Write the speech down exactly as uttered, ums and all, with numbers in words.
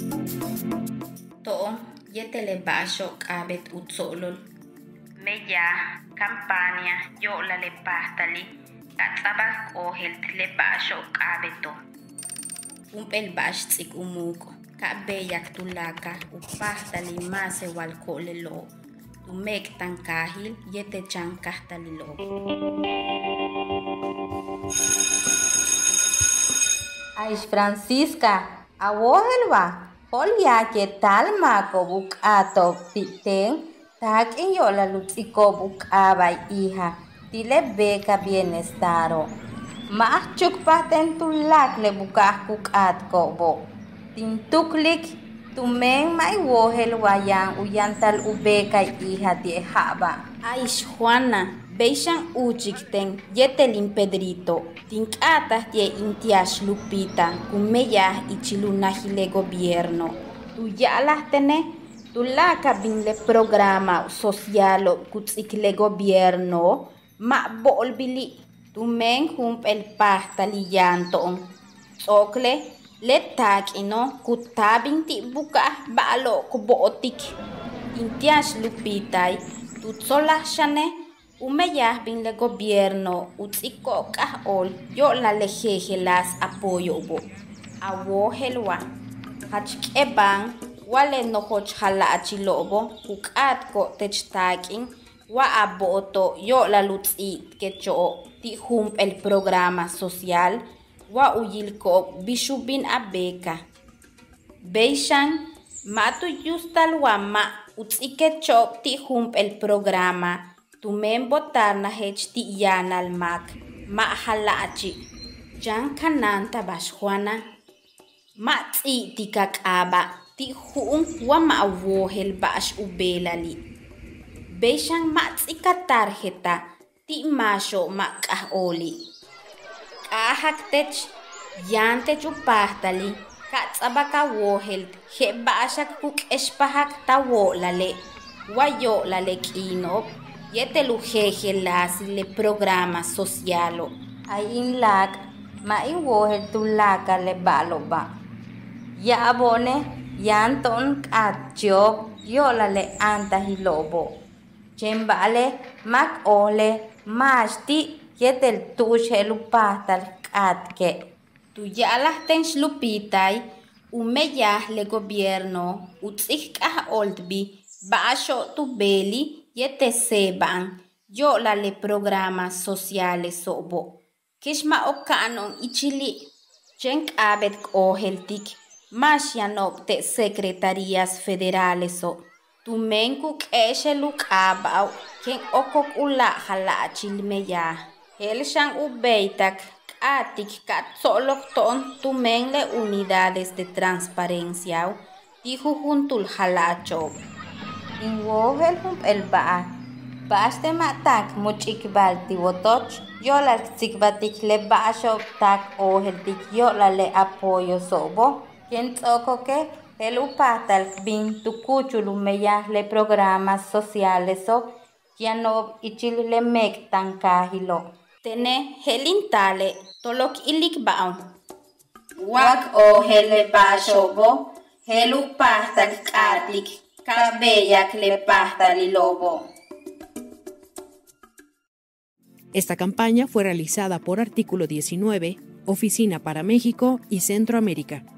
To yetele basho kabet utsolol. Meya campania yo la le pastali. Katsabak ohelt le basho kabeto. Umpel bash tsik umuko. Kabeyak tulaka upastali mase walkole lo. Tumek tankahil yete chankastali lo. Aish Francisca, awohelwa, holya que tal mako buk ato piteng, tak in yo la lutsiko buk abay hija, dile beka bienestaro. Maach chukpaten tulak le bukah kuk at kobo. Tintuklik, tumeng may wohelwa yang uyantal ubeka hija di haba. Aish Juana, Beishan uchikten yetelin Pedrito, tinkatas tie intiash Lupita, kumeya ichilunajile gobierno. Tu yalas tene, tu laka binle programa socialo kutsikle gobierno, ma bolbili, tu men hump el pasta liyanton. Sokle, letak ino kutabin ti buka balo kubotik. Intiash Lupitay, tu sola shane, Umeyah bin le gobierno utsiko kahol yo la lejeje las apoyo bo. Awo helwa. Hachkeban wale no hoch hala achilobo kukat ko techtaking wa aboto yo la lutsi kecho ti hump el programa social wa uyilko bishubin abeka. Beishan matu yustal wama utsike chok ti hump el programa. Tumen botar na hech ti yan al mak, ma halachi. Jan kananta bash Juana. Ma ti ti kakaba, ti huung wa ma wohel bash ubelali. Beishan ma ti katarjeta, ti masho ma kaholi. Kahak tech, yan tech upahtali, katsabaka wohel, he bashak kuk espahak ta wolale, wayo lale kinop. Yete lujeje las le programa socialo. Ayin lak, ma iwohel tulaka le baloba. Ya abone, yanton atjo, yola le anta hilobo. Chembale, mak ole, mashti, yetel tuche lupatal katke. Tu yalas ten slupitay, umeyah le gobierno, utzikah oldbi, basho tu beli, Yete seban, yo la le programas sociales sobo. Kishma okanon ichili. Cenk abet oheltik. Masyanok te secretarías federales so. Tumenku keshe luk abau. Ken okok ula hala chilmeya. Helshan ubeitak. Atik kat solok ton tumengle unidades de transparencia. Tihu juntul hala chob. In wohel hump el ba. Baste matak muchikbal tiwotoch. Yo la tsikbatik le basho tak ohel tik yo la le apoyo sobo. Quien toko que el upatal bin tukuchulu meya le programas sociales so. Quien no ichil le mek tan kahilo. Tene helintale tolok ilik baon. Wak ohel le basho bo. El upatal katlik. Cabella que le pasta al lobo. Esta campaña fue realizada por Artículo diecinueve, Oficina para México y Centroamérica.